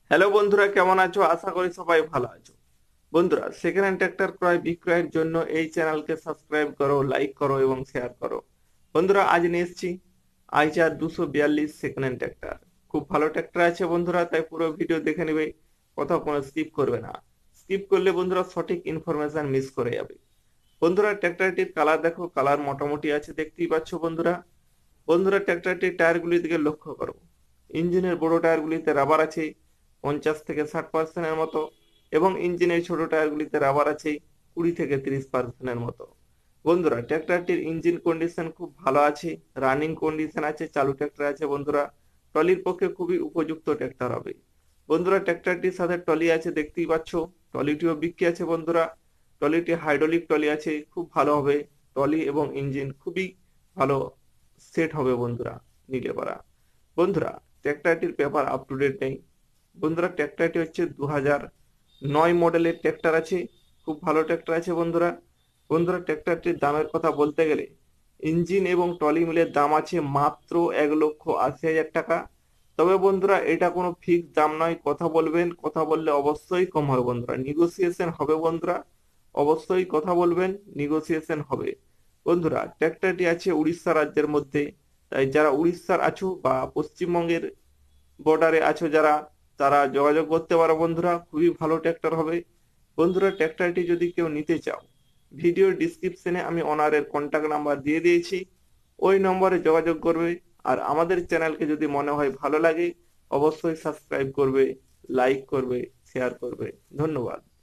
Hello বন্ধুরা, কেমন আছো? আশা করি সবাই ভালো আছো। বন্ধুরা, সেকেন্ড হ্যান্ড ট্র্যাক্টর ক্রয় বিক্রয়ের জন্য এই চ্যানেলকে সাবস্ক্রাইব করো, লাইক করো এবং শেয়ার করো। বন্ধুরা, আজ নিয়ে এসেছি আইচার 242 সেকেন্ড হ্যান্ড ট্র্যাক্টর। খুব ভালো ট্র্যাক্টর আছে বন্ধুরা, তাই পুরো ভিডিও দেখে নেবে। কোথাও কোনো স্কিপ করবে না। স্কিপ করলে বন্ধুরা সঠিক ইনফরমেশন মিস করে যাবে। বন্ধুরা, ট্র্যাক্টরটির কালার দেখো, কালার মোটামুটি আছে, দেখতেই পাচ্ছ বন্ধুরা। বন্ধুরা, ট্র্যাক্টরটির টায়ারগুলির দিকে লক্ষ্য করো। ইঞ্জিনের বড় টায়ারগুলিতে রাবার আছে 50 থেকে 60% মতো, এবং ইঞ্জিনের ছোট টায়ারগুলিতে রাবার আছে 20 থেকে 30% মতো। বন্ধুরা, ট্র্যাক্টরটির ইঞ্জিন কন্ডিশন খুব ভালো আছে, রানিং কন্ডিশন আছে, চালু ট্র্যাক্টর আছে বন্ধুরা। ট্রলির পক্ষে খুবই উপযুক্ত ট্র্যাক্টর হবে। বন্ধুরা, ট্র্যাক্টরটির সাথে ট্রলি আছে, দেখতেই পাচ্ছ। ট্রলিটিও বিক্রি আছে বন্ধুরা। ট্রলিটি হাইড্রোলিক ট্রলি আছে, খুব ভালো হবে। ট্রলি এবং ইঞ্জিন খুবই ভালো সেট হবে বন্ধুরা, নিলে পারা। বন্ধুরা, ট্র্যাক্টরটির পেপার আপ টু ডেট নেই। বন্ধুরা, ট্র্যাক্টরটি হচ্ছে 2009 মডেলের ট্র্যাক্টর আছে, খুব ভালো ট্র্যাক্টর আছে বন্ধুরা। বন্ধুরা, ট্র্যাক্টরটির দামের কথা বলতে গেলে ইঞ্জিন এবং ট্রলি মিলে দাম আছে মাত্র 1,80,000 টাকা। তবে বন্ধুরা, এটা কোনো ফিক্সড দাম নয়, কথা বলবেন, কথা বললে অবশ্যই কম হবে বন্ধুরা, নিগোসিয়েশন হবে বন্ধুরা। অবশ্যই কথা বলবেন, নিগোসিয়েশন হবে। বন্ধুরা, ট্র্যাক্টরটি আছে উড়িষ্যা রাজ্যের মধ্যে। তাই যারা উড়িষ্যার আছো বা পশ্চিমবঙ্গের বর্ডারে আছো যারা, তারা যোগাযোগ করতে পারো বন্ধুরা, খুবই ভালো ট্র্যাক্টর হবে। বন্ধুরা, ট্র্যাক্টরটি যদি কেউ নিতে চাও, ভিডিও ডিসক্রিপশনে আমি ওনারের কন্ট্যাক্ট নাম্বার দিয়ে দিয়েছি, ওই নম্বরে যোগাযোগ করবে। আর আমাদের চ্যানেলকে যদি মনে হয় ভালো লাগে, অবশ্যই সাবস্ক্রাইব করবে, লাইক করবে, শেয়ার করবে। ধন্যবাদ।